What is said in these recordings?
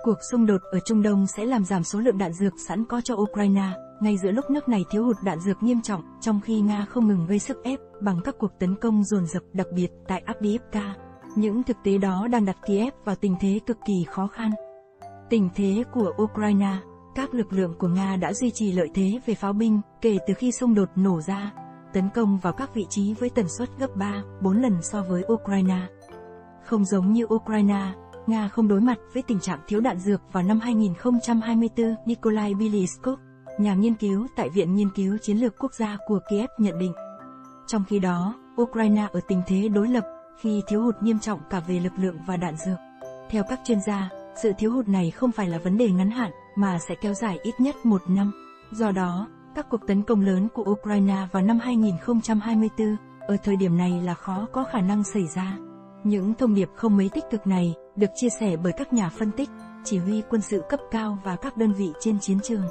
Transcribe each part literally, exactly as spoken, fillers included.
Cuộc xung đột ở Trung Đông sẽ làm giảm số lượng đạn dược sẵn có cho Ukraine, ngay giữa lúc nước này thiếu hụt đạn dược nghiêm trọng, trong khi Nga không ngừng gây sức ép bằng các cuộc tấn công dồn dập, đặc biệt tại Avdiivka. Những thực tế đó đang đặt Kiev vào tình thế cực kỳ khó khăn. Tình thế của Ukraine. Các lực lượng của Nga đã duy trì lợi thế về pháo binh kể từ khi xung đột nổ ra, tấn công vào các vị trí với tần suất gấp ba, bốn lần so với Ukraine. Không giống như Ukraine, Nga không đối mặt với tình trạng thiếu đạn dược vào năm hai nghìn không trăm hai mươi tư, Nikolai Biliskov, nhà nghiên cứu tại Viện Nghiên cứu Chiến lược Quốc gia của Kiev nhận định. Trong khi đó, Ukraine ở tình thế đối lập, khi thiếu hụt nghiêm trọng cả về lực lượng và đạn dược. Theo các chuyên gia, sự thiếu hụt này không phải là vấn đề ngắn hạn, mà sẽ kéo dài ít nhất một năm. Do đó, các cuộc tấn công lớn của Ukraine vào năm hai nghìn không trăm hai mươi tư, ở thời điểm này là khó có khả năng xảy ra. Những thông điệp không mấy tích cực này được chia sẻ bởi các nhà phân tích, chỉ huy quân sự cấp cao và các đơn vị trên chiến trường.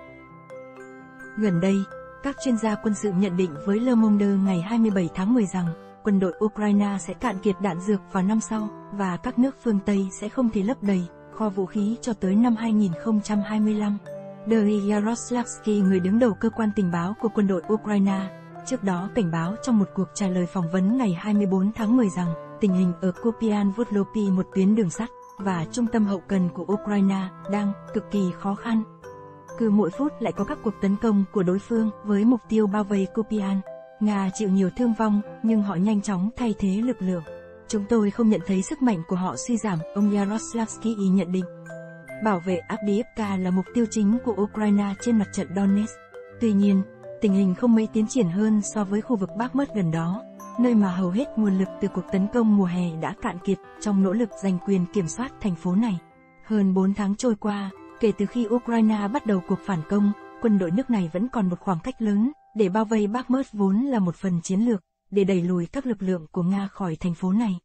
Gần đây, các chuyên gia quân sự nhận định với Le Monde ngày hai mươi bảy tháng mười rằng quân đội Ukraine sẽ cạn kiệt đạn dược vào năm sau, và các nước phương Tây sẽ không thể lấp đầy kho vũ khí cho tới năm hai nghìn không trăm hai mươi lăm. Dry Yaroslavsky, người đứng đầu cơ quan tình báo của quân đội Ukraine, trước đó cảnh báo trong một cuộc trả lời phỏng vấn ngày hai mươi bốn tháng mười rằng tình hình ở Kupiansk-Vodopy, một tuyến đường sắt và trung tâm hậu cần của Ukraine, đang cực kỳ khó khăn. Cứ mỗi phút lại có các cuộc tấn công của đối phương với mục tiêu bao vây Kupiansk. Nga chịu nhiều thương vong, nhưng họ nhanh chóng thay thế lực lượng. Chúng tôi không nhận thấy sức mạnh của họ suy giảm, ông Yaroslavsky nhận định. Bảo vệ Avdiivka là mục tiêu chính của Ukraine trên mặt trận Donetsk. Tuy nhiên, tình hình không mấy tiến triển hơn so với khu vực Bakhmut gần đó, nơi mà hầu hết nguồn lực từ cuộc tấn công mùa hè đã cạn kiệt trong nỗ lực giành quyền kiểm soát thành phố này. Hơn bốn tháng trôi qua, kể từ khi Ukraine bắt đầu cuộc phản công, quân đội nước này vẫn còn một khoảng cách lớn để bao vây Bakhmut, vốn là một phần chiến lược để đẩy lùi các lực lượng của Nga khỏi thành phố này.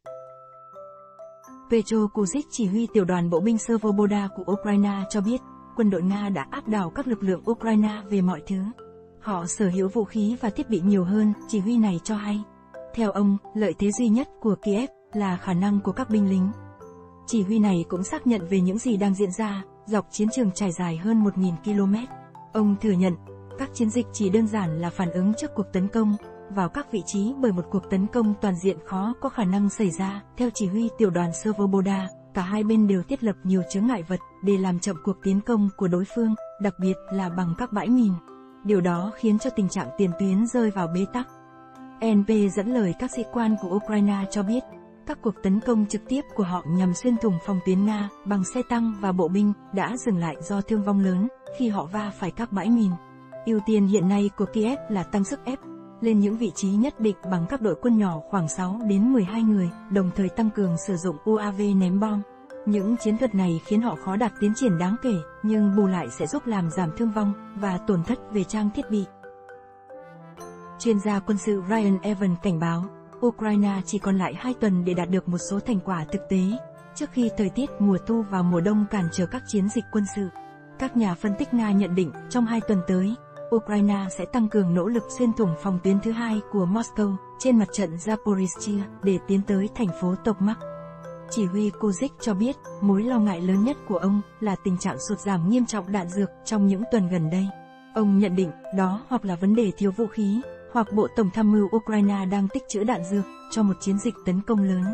Petro Kuzik, chỉ huy tiểu đoàn bộ binh Svoboda của Ukraine cho biết, quân đội Nga đã áp đảo các lực lượng Ukraine về mọi thứ. Họ sở hữu vũ khí và thiết bị nhiều hơn, chỉ huy này cho hay. Theo ông, lợi thế duy nhất của Kiev là khả năng của các binh lính. Chỉ huy này cũng xác nhận về những gì đang diễn ra dọc chiến trường trải dài hơn một nghìn ki lô mét. Ông thừa nhận, các chiến dịch chỉ đơn giản là phản ứng trước cuộc tấn công vào các vị trí, bởi một cuộc tấn công toàn diện khó có khả năng xảy ra. Theo chỉ huy tiểu đoàn Svoboda, cả hai bên đều thiết lập nhiều chướng ngại vật để làm chậm cuộc tiến công của đối phương, đặc biệt là bằng các bãi mìn. Điều đó khiến cho tình trạng tiền tuyến rơi vào bế tắc. en pê dẫn lời các sĩ quan của Ukraine cho biết, các cuộc tấn công trực tiếp của họ nhằm xuyên thủng phòng tuyến Nga bằng xe tăng và bộ binh đã dừng lại do thương vong lớn khi họ va phải các bãi mìn. Ưu tiên hiện nay của Kiev là tăng sức ép lên những vị trí nhất định bằng các đội quân nhỏ khoảng sáu đến mười hai người, đồng thời tăng cường sử dụng u a vê ném bom. Những chiến thuật này khiến họ khó đạt tiến triển đáng kể, nhưng bù lại sẽ giúp làm giảm thương vong và tổn thất về trang thiết bị. Chuyên gia quân sự Ryan Evans cảnh báo, Ukraine chỉ còn lại hai tuần để đạt được một số thành quả thực tế, trước khi thời tiết mùa thu và mùa đông cản trở các chiến dịch quân sự. Các nhà phân tích Nga nhận định, trong hai tuần tới, Ukraine sẽ tăng cường nỗ lực xuyên thủng phòng tuyến thứ hai của Moscow trên mặt trận Zaporizhzhia để tiến tới thành phố Tokmak. Chỉ huy Kuzik cho biết, mối lo ngại lớn nhất của ông là tình trạng sụt giảm nghiêm trọng đạn dược trong những tuần gần đây. Ông nhận định, đó hoặc là vấn đề thiếu vũ khí, hoặc Bộ Tổng tham mưu Ukraine đang tích trữ đạn dược cho một chiến dịch tấn công lớn.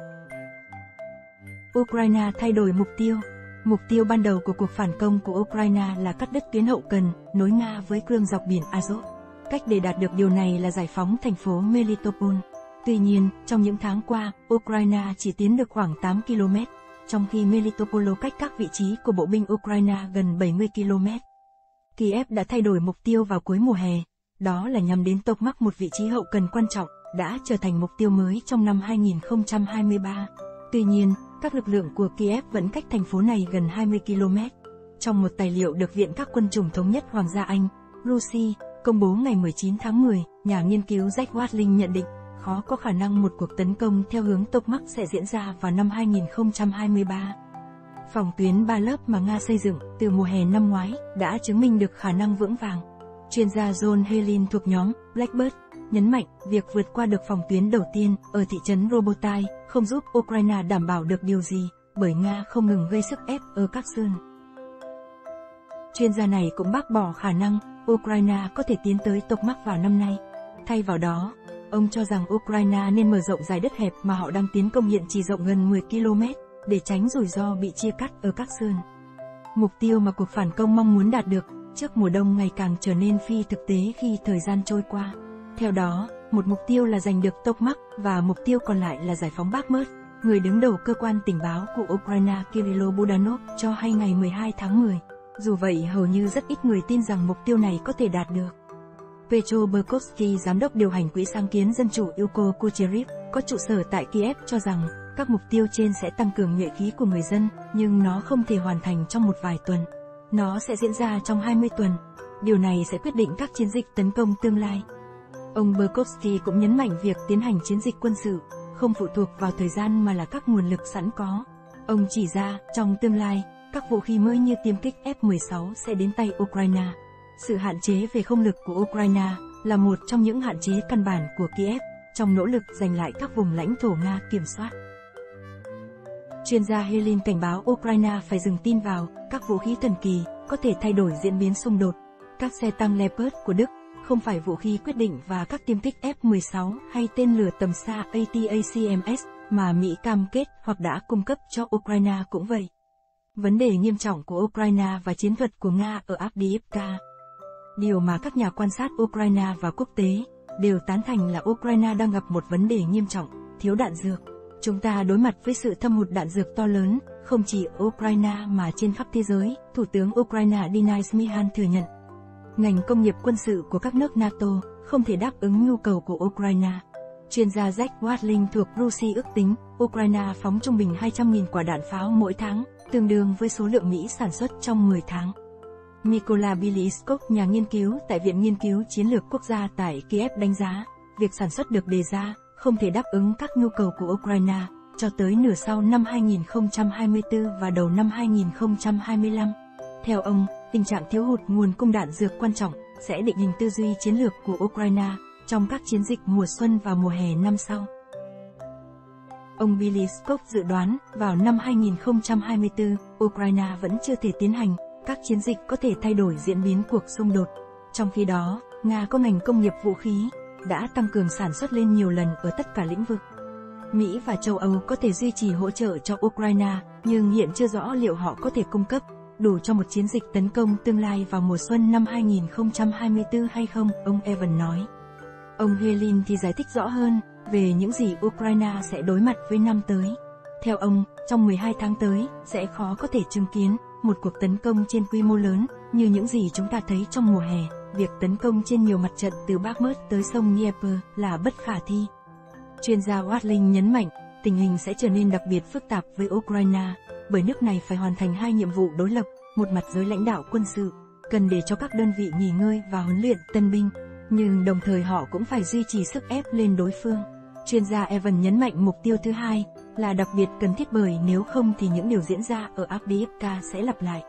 Ukraine thay đổi mục tiêu. Mục tiêu ban đầu của cuộc phản công của Ukraine là cắt đứt tuyến hậu cần, nối Nga với cương dọc biển Azov. Cách để đạt được điều này là giải phóng thành phố Melitopol. Tuy nhiên, trong những tháng qua, Ukraine chỉ tiến được khoảng tám ki lô mét, trong khi Melitopol cách các vị trí của bộ binh Ukraine gần bảy mươi ki lô mét. Kiev đã thay đổi mục tiêu vào cuối mùa hè, đó là nhằm đến Tokmak, một vị trí hậu cần quan trọng, đã trở thành mục tiêu mới trong năm hai nghìn không trăm hai mươi ba. Tuy nhiên, các lực lượng của Kiev vẫn cách thành phố này gần hai mươi ki lô mét. Trong một tài liệu được Viện các quân chủng thống nhất Hoàng gia Anh, Russia, công bố ngày mười chín tháng mười, nhà nghiên cứu Jack Watling nhận định, khó có khả năng một cuộc tấn công theo hướng Tokmak sẽ diễn ra vào năm hai nghìn không trăm hai mươi ba. Phòng tuyến ba lớp mà Nga xây dựng từ mùa hè năm ngoái đã chứng minh được khả năng vững vàng. Chuyên gia John Helin thuộc nhóm Blackbird nhấn mạnh, việc vượt qua được phòng tuyến đầu tiên ở thị trấn Robotai không giúp Ukraine đảm bảo được điều gì, bởi Nga không ngừng gây sức ép ở các sườn. Chuyên gia này cũng bác bỏ khả năng Ukraine có thể tiến tới Tokmak vào năm nay. Thay vào đó, ông cho rằng Ukraine nên mở rộng dải đất hẹp mà họ đang tiến công hiện chỉ rộng gần mười ki lô mét, để tránh rủi ro bị chia cắt ở các sườn. Mục tiêu mà cuộc phản công mong muốn đạt được trước mùa đông ngày càng trở nên phi thực tế khi thời gian trôi qua. Theo đó, một mục tiêu là giành được Tokmak và mục tiêu còn lại là giải phóng Bakhmut. Người đứng đầu cơ quan tình báo của Ukraine Kirilo Budanov cho hay ngày mười hai tháng mười. Dù vậy, hầu như rất ít người tin rằng mục tiêu này có thể đạt được. Petro Berkovsky, giám đốc điều hành Quỹ sáng kiến dân chủ Yuko Kucherov, có trụ sở tại Kiev, cho rằng các mục tiêu trên sẽ tăng cường nhuệ khí của người dân, nhưng nó không thể hoàn thành trong một vài tuần. Nó sẽ diễn ra trong hai mươi tuần. Điều này sẽ quyết định các chiến dịch tấn công tương lai. Ông Berkovsky cũng nhấn mạnh việc tiến hành chiến dịch quân sự không phụ thuộc vào thời gian mà là các nguồn lực sẵn có. Ông chỉ ra, trong tương lai, các vũ khí mới như tiêm kích F mười sáu sẽ đến tay Ukraine. Sự hạn chế về không lực của Ukraine là một trong những hạn chế căn bản của Kiev trong nỗ lực giành lại các vùng lãnh thổ Nga kiểm soát. Chuyên gia Helin cảnh báo Ukraine phải dừng tin vào các vũ khí thần kỳ có thể thay đổi diễn biến xung đột. Các xe tăng Leopard của Đức không phải vũ khí quyết định và các tiêm kích F mười sáu hay tên lửa tầm xa ATACMS mà Mỹ cam kết hoặc đã cung cấp cho Ukraine cũng vậy. Vấn đề nghiêm trọng của Ukraine và chiến thuật của Nga ở Avdiivka. Điều mà các nhà quan sát Ukraine và quốc tế đều tán thành là Ukraine đang gặp một vấn đề nghiêm trọng, thiếu đạn dược. Chúng ta đối mặt với sự thâm hụt đạn dược to lớn, không chỉ ở Ukraine mà trên khắp thế giới, Thủ tướng Ukraine Denis Mihal thừa nhận. Ngành công nghiệp quân sự của các nước NATO không thể đáp ứng nhu cầu của Ukraine. Chuyên gia Jack Watling thuộc Russia ước tính, Ukraine phóng trung bình hai trăm nghìn quả đạn pháo mỗi tháng, tương đương với số lượng Mỹ sản xuất trong mười tháng. Mykola Biliskov, nhà nghiên cứu tại Viện Nghiên cứu Chiến lược Quốc gia tại Kiev đánh giá, việc sản xuất được đề ra không thể đáp ứng các nhu cầu của Ukraine cho tới nửa sau năm hai nghìn không trăm hai mươi tư và đầu năm hai nghìn không trăm hai mươi lăm. Theo ông, tình trạng thiếu hụt nguồn cung đạn dược quan trọng sẽ định hình tư duy chiến lược của Ukraine trong các chiến dịch mùa xuân và mùa hè năm sau. Ông Biliskov dự đoán, vào năm hai nghìn không trăm hai mươi tư, Ukraine vẫn chưa thể tiến hành các chiến dịch có thể thay đổi diễn biến cuộc xung đột. Trong khi đó, Nga có ngành công nghiệp vũ khí đã tăng cường sản xuất lên nhiều lần ở tất cả lĩnh vực. Mỹ và châu Âu có thể duy trì hỗ trợ cho Ukraine, nhưng hiện chưa rõ liệu họ có thể cung cấp đủ cho một chiến dịch tấn công tương lai vào mùa xuân năm hai nghìn không trăm hai mươi tư hay không, ông Evan nói. Ông Helin thì giải thích rõ hơn về những gì Ukraine sẽ đối mặt với năm tới. Theo ông, trong mười hai tháng tới, sẽ khó có thể chứng kiến một cuộc tấn công trên quy mô lớn như những gì chúng ta thấy trong mùa hè. Việc tấn công trên nhiều mặt trận từ Bakhmut tới sông Dnieper là bất khả thi. Chuyên gia Watling nhấn mạnh, tình hình sẽ trở nên đặc biệt phức tạp với Ukraine, bởi nước này phải hoàn thành hai nhiệm vụ đối lập, một mặt giới lãnh đạo quân sự, cần để cho các đơn vị nghỉ ngơi và huấn luyện tân binh, nhưng đồng thời họ cũng phải duy trì sức ép lên đối phương. Chuyên gia Evan nhấn mạnh mục tiêu thứ hai là đặc biệt cần thiết, bởi nếu không thì những điều diễn ra ở Avdiivka sẽ lặp lại.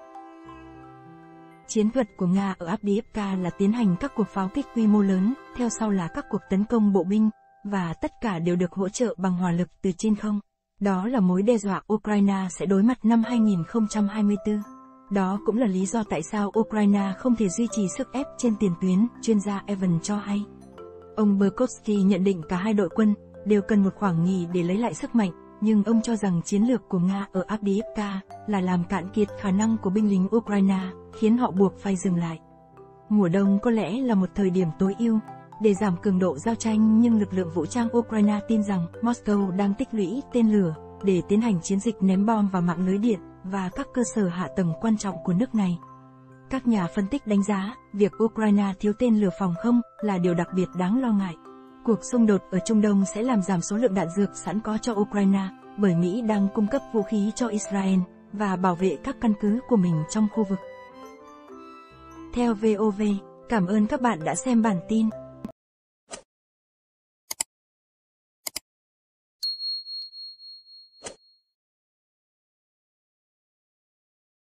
Chiến thuật của Nga ở Avdiivka là tiến hành các cuộc pháo kích quy mô lớn, theo sau là các cuộc tấn công bộ binh, và tất cả đều được hỗ trợ bằng hỏa lực từ trên không. Đó là mối đe dọa Ukraine sẽ đối mặt năm hai nghìn không trăm hai mươi tư. Đó cũng là lý do tại sao Ukraine không thể duy trì sức ép trên tiền tuyến, chuyên gia Evan cho hay. Ông Berkovsky nhận định cả hai đội quân đều cần một khoảng nghỉ để lấy lại sức mạnh, nhưng ông cho rằng chiến lược của Nga ở Avdiivka là làm cạn kiệt khả năng của binh lính Ukraine, khiến họ buộc phải dừng lại. Mùa đông có lẽ là một thời điểm tối ưu để giảm cường độ giao tranh, nhưng lực lượng vũ trang Ukraine tin rằng Moscow đang tích lũy tên lửa để tiến hành chiến dịch ném bom vào mạng lưới điện và các cơ sở hạ tầng quan trọng của nước này. Các nhà phân tích đánh giá, việc Ukraine thiếu tên lửa phòng không là điều đặc biệt đáng lo ngại. Cuộc xung đột ở Trung Đông sẽ làm giảm số lượng đạn dược sẵn có cho Ukraine, bởi Mỹ đang cung cấp vũ khí cho Israel và bảo vệ các căn cứ của mình trong khu vực. Theo vê o vê, cảm ơn các bạn đã xem bản tin.